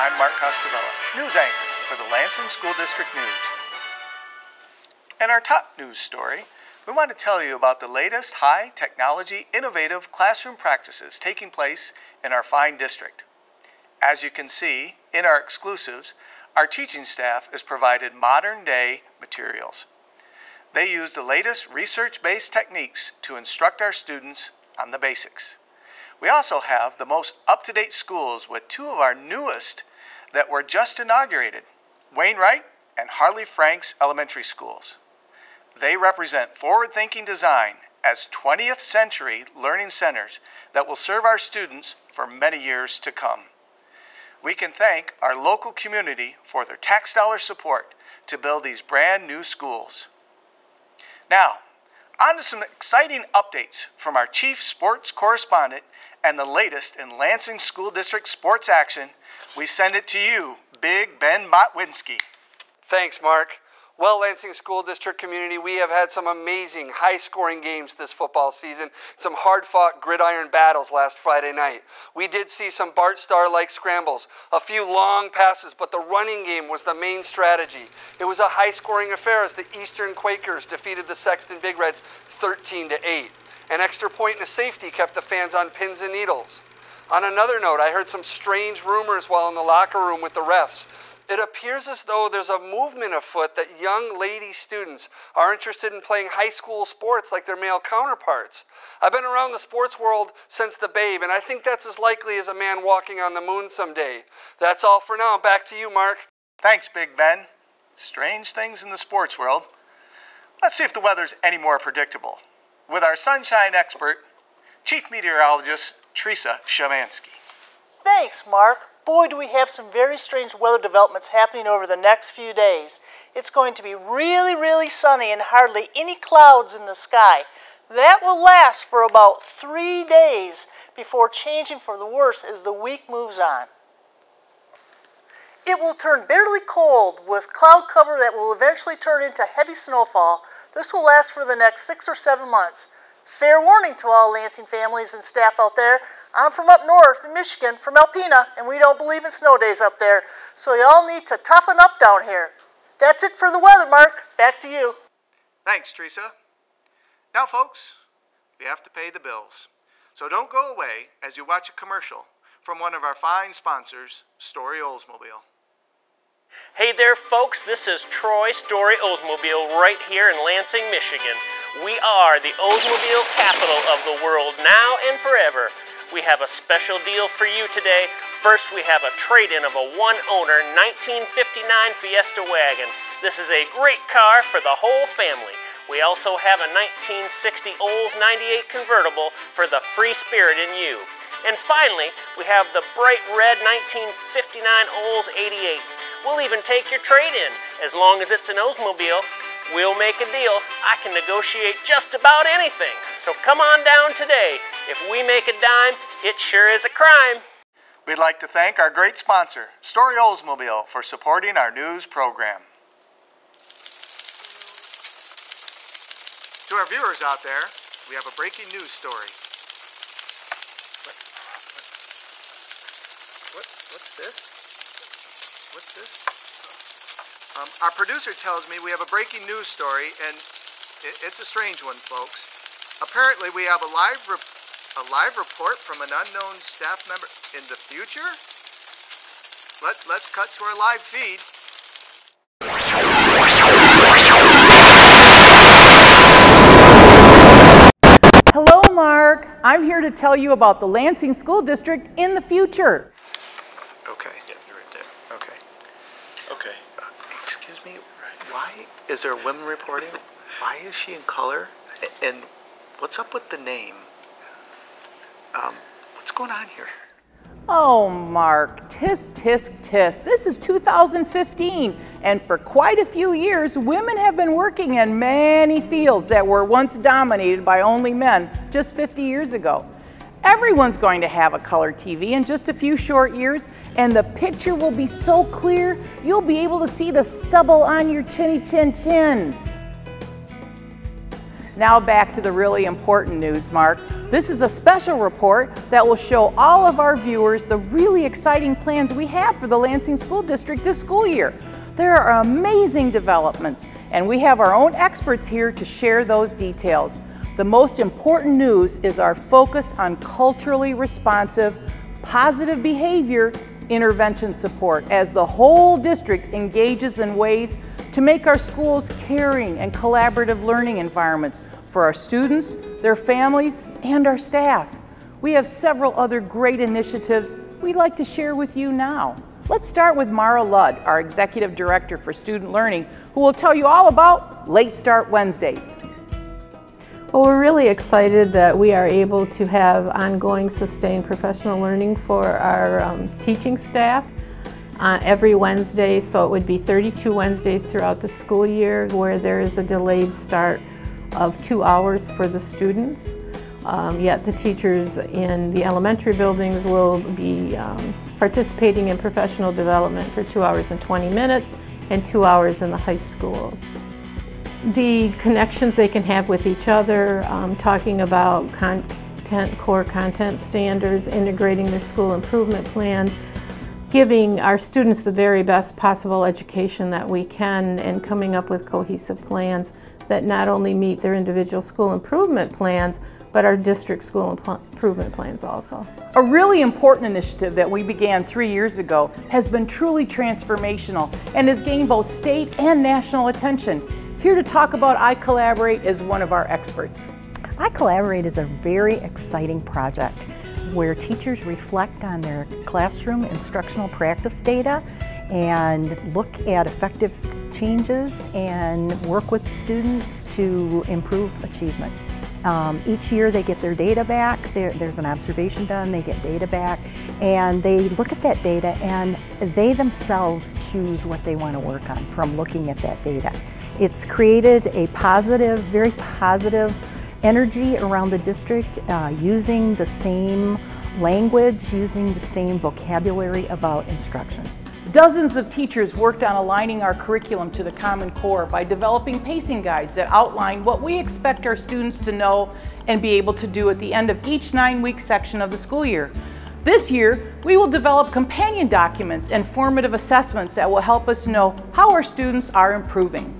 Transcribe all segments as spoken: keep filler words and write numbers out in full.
I'm Mark Coscovella, news anchor for the Lansing School District News. In our top news story, we want to tell you about the latest high-technology, innovative classroom practices taking place in our fine district. As you can see in our exclusives, our teaching staff has provided modern-day materials. They use the latest research-based techniques to instruct our students on the basics. We also have the most up-to-date schools with two of our newest that were just inaugurated, Wainwright and Harley Franks Elementary Schools. They represent forward-thinking design as twentieth century learning centers that will serve our students for many years to come. We can thank our local community for their tax dollar support to build these brand new schools. Now, on to some exciting updates from our chief sports correspondent and the latest in Lansing School District sports action. We send it to you, Big Ben Botwinski. Thanks, Mark. Well, Lansing School District community, we have had some amazing high-scoring games this football season, some hard-fought gridiron battles last Friday night. We did see some Bart Starr-like scrambles, a few long passes, but the running game was the main strategy. It was a high-scoring affair as the Eastern Quakers defeated the Sexton Big Reds thirteen to eight. An extra point and a safety kept the fans on pins and needles. On another note, I heard some strange rumors while in the locker room with the refs. It appears as though there's a movement afoot that young lady students are interested in playing high school sports like their male counterparts. I've been around the sports world since the babe, and I think that's as likely as a man walking on the moon someday. That's all for now. Back to you, Mark. Thanks, Big Ben. Strange things in the sports world. Let's see if the weather's any more predictable with our sunshine expert, Chief Meteorologist Teresa Shavansky. Thanks, Mark. Boy, do we have some very strange weather developments happening over the next few days. It's going to be really, really sunny and hardly any clouds in the sky. That will last for about three days before changing for the worse as the week moves on. It will turn bitterly cold with cloud cover that will eventually turn into heavy snowfall. This will last for the next six or seven months. Fair warning to all Lansing families and staff out there. I'm from up north in Michigan, from Alpena, and we don't believe in snow days up there, so y'all need to toughen up down here. That's it for the weather, Mark. Back to you. Thanks, Teresa. Now, folks, we have to pay the bills. So don't go away as you watch a commercial from one of our fine sponsors, Story Oldsmobile. Hey there, folks. This is Troy Story Oldsmobile right here in Lansing, Michigan. We are the Oldsmobile capital of the world now and forever. We have a special deal for you today. First, we have a trade-in of a one-owner nineteen fifty-nine Fiesta wagon. This is a great car for the whole family. We also have a nineteen sixty Olds ninety-eight convertible for the free spirit in you. And finally, we have the bright red nineteen fifty-nine Olds eighty-eight. We'll even take your trade-in. As long as it's an Oldsmobile, we'll make a deal. I can negotiate just about anything. So come on down today. If we make a dime, it sure is a crime. We'd like to thank our great sponsor, Story Oldsmobile, for supporting our news program. To our viewers out there, we have a breaking news story. What? What? What's this? What's this? Um, our producer tells me we have a breaking news story, and it, it's a strange one, folks. Apparently, we have a live report. A live report from an unknown staff member in the future? Let, let's cut to our live feed. Hello, Mark. I'm here to tell you about the Lansing School District in the future. Okay. Yeah, you're right there. Okay. Okay. Uh, excuse me, why is there a woman reporting? Why is she in color? And what's up with the name? Um, what's going on here? Oh, Mark, tisk, tisk, tisk. This is two thousand fifteen, and for quite a few years, women have been working in many fields that were once dominated by only men just fifty years ago. Everyone's going to have a color T V in just a few short years, and the picture will be so clear, you'll be able to see the stubble on your chinny chin chin. Now back to the really important news, Mark. This is a special report that will show all of our viewers the really exciting plans we have for the Lansing School District this school year. There are amazing developments, and we have our own experts here to share those details. The most important news is our focus on culturally responsive, positive behavior intervention support as the whole district engages in ways to make our schools caring and collaborative learning environments for our students, their families, and our staff. We have several other great initiatives we'd like to share with you now. Let's start with Mara Ludd, our Executive Director for Student Learning, who will tell you all about Late Start Wednesdays. Well, we're really excited that we are able to have ongoing sustained professional learning for our um, teaching staff uh, every Wednesday. So it would be thirty-two Wednesdays throughout the school year where there is a delayed start of two hours for the students. Um, yet the teachers in the elementary buildings will be um, participating in professional development for two hours and twenty minutes and two hours in the high schools. The connections they can have with each other, um, talking about content, core content standards, integrating their school improvement plans, giving our students the very best possible education that we can, and coming up with cohesive plans that not only meet their individual school improvement plans, but our district school improvement plans also. A really important initiative that we began three years ago has been truly transformational and has gained both state and national attention. Here to talk about iCollaborate is one of our experts. iCollaborate is a very exciting project where teachers reflect on their classroom instructional practice data and look at effective changes and work with students to improve achievement. Um, each year they get their data back, there, there's an observation done, they get data back, and they look at that data and they themselves choose what they want to work on from looking at that data. It's created a positive, very positive energy around the district, uh, using the same language, using the same vocabulary about instruction. Dozens of teachers worked on aligning our curriculum to the Common Core by developing pacing guides that outline what we expect our students to know and be able to do at the end of each nine-week section of the school year. This year, we will develop companion documents and formative assessments that will help us know how our students are improving.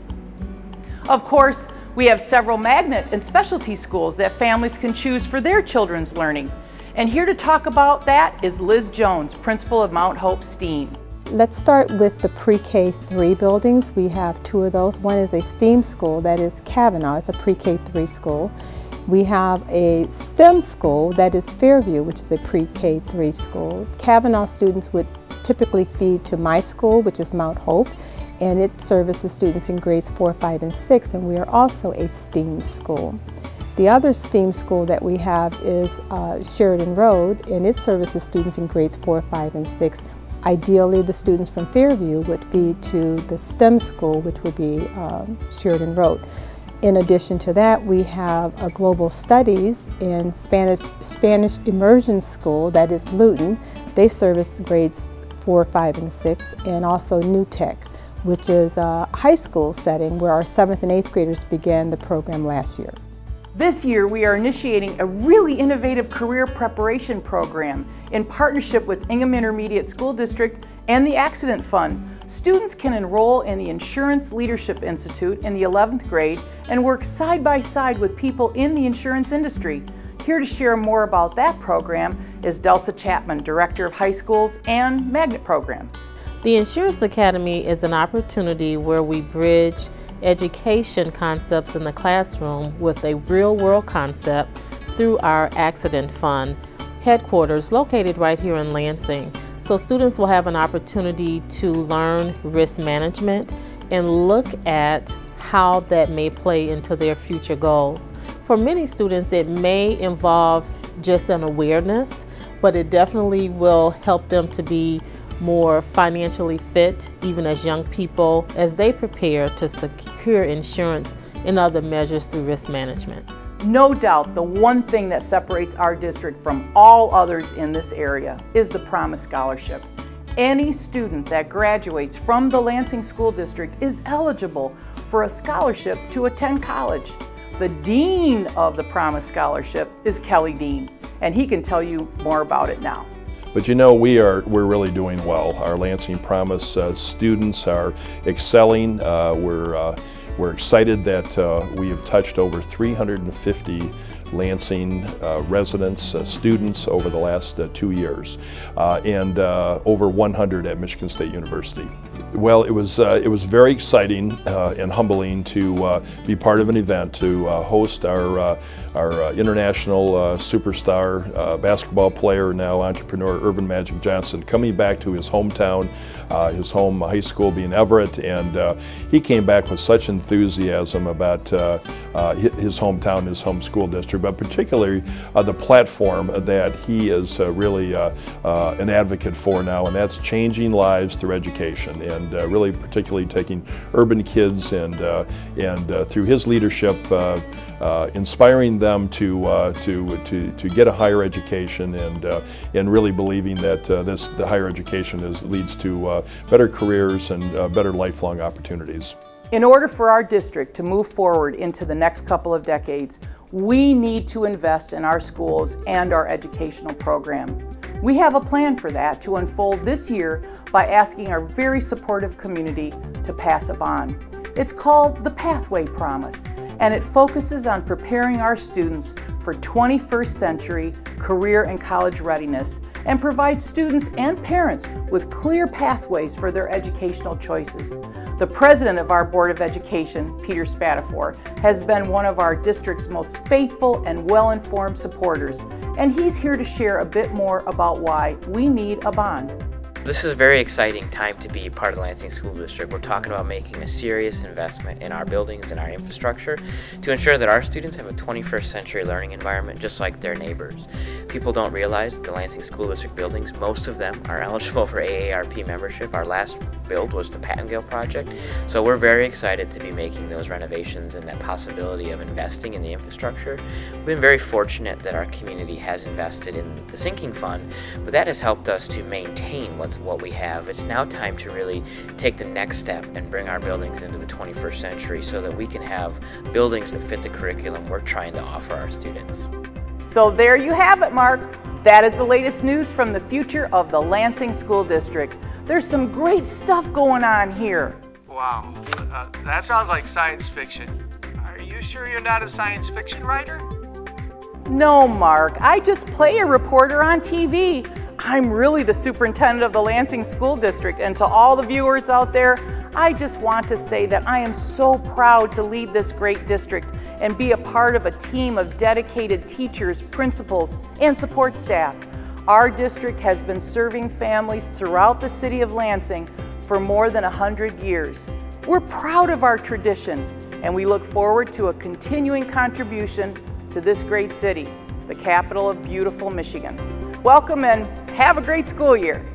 Of course, we have several magnet and specialty schools that families can choose for their children's learning. And here to talk about that is Liz Jones, principal of Mount Hope STEAM. Let's start with the pre-K three buildings. We have two of those. One is a STEAM school, that is Kavanaugh, it's a pre-K three school. We have a STEM school, that is Fairview, which is a pre-K three school. Kavanaugh students would typically feed to my school, which is Mount Hope, and it services students in grades four, five, and six, and we are also a STEAM school. The other STEAM school that we have is uh, Sheridan Road, and it services students in grades four, five, and six. Ideally, the students from Fairview would feed to the STEM school, which would be um, Sheridan Road. In addition to that, we have a Global Studies and Spanish, Spanish Immersion School, that is Luton. They service grades four, five, and six, and also New Tech, which is a high school setting where our seventh and eighth graders began the program last year. This year, we are initiating a really innovative career preparation program in partnership with Ingham Intermediate School District and the Accident Fund. Students can enroll in the Insurance Leadership Institute in the eleventh grade and work side by side with people in the insurance industry. Here to share more about that program is Delsa Chapman, Director of High Schools and Magnet Programs. The Insurance Academy is an opportunity where we bridge education concepts in the classroom with a real-world concept through our Accident Fund headquarters located right here in Lansing. So students will have an opportunity to learn risk management and look at how that may play into their future goals. For many students, it may involve just an awareness, but it definitely will help them to be more financially fit, even as young people, as they prepare to secure insurance and other measures through risk management. No doubt the one thing that separates our district from all others in this area is the Promise Scholarship. Any student that graduates from the Lansing School District is eligible for a scholarship to attend college. The Dean of the Promise Scholarship is Kelly Dean, and he can tell you more about it now. But you know, we are, we're really doing well. Our Lansing Promise uh, students are excelling. Uh, we're, uh, we're excited that uh, we have touched over three hundred fifty Lansing uh, residents, uh, students over the last uh, two years, uh, and uh, over one hundred at Michigan State University. Well, it was uh, it was very exciting uh, and humbling to uh, be part of an event to uh, host our uh, our uh, international uh, superstar uh, basketball player, now entrepreneur, Earvin Magic Johnson, coming back to his hometown, uh, his home high school being Everett, and uh, he came back with such enthusiasm about uh, uh, his hometown, his home school district, but particularly uh, the platform that he is uh, really uh, uh, an advocate for now, and that's changing lives through education, and uh, really particularly taking urban kids and uh, and uh, through his leadership, uh, uh, inspiring them to uh, to to to get a higher education, and uh, and really believing that uh, this the higher education is leads to uh, better careers and uh, better lifelong opportunities. In order for our district to move forward into the next couple of decades, we need to invest in our schools and our educational program. We have a plan for that to unfold this year by asking our very supportive community to pass a bond. It's called the Pathway Promise, and it focuses on preparing our students for twenty-first century career and college readiness, and provides students and parents with clear pathways for their educational choices. The president of our Board of Education, Peter Spatafor, has been one of our district's most faithful and well-informed supporters, and he's here to share a bit more about why we need a bond. This is a very exciting time to be part of the Lansing School District. We're talking about making a serious investment in our buildings and our infrastructure to ensure that our students have a twenty-first century learning environment just like their neighbors. People don't realize that the Lansing School District buildings, most of them are eligible for A A R P membership. Our last build was the Pattengale project, so we're very excited to be making those renovations and that possibility of investing in the infrastructure. We've been very fortunate that our community has invested in the sinking fund, but that has helped us to maintain what's what we have. It's now time to really take the next step and bring our buildings into the twenty-first century so that we can have buildings that fit the curriculum we're trying to offer our students. So there you have it, Mark. That is the latest news from the future of the Lansing School District. There's some great stuff going on here. Wow, uh, that sounds like science fiction. Are you sure you're not a science fiction writer? No, Mark, I just play a reporter on T V. I'm really the superintendent of the Lansing School District, and to all the viewers out there, I just want to say that I am so proud to lead this great district and be a part of a team of dedicated teachers, principals, and support staff. Our district has been serving families throughout the city of Lansing for more than one hundred years. We're proud of our tradition, and we look forward to a continuing contribution to this great city, the capital of beautiful Michigan. Welcome and have a great school year.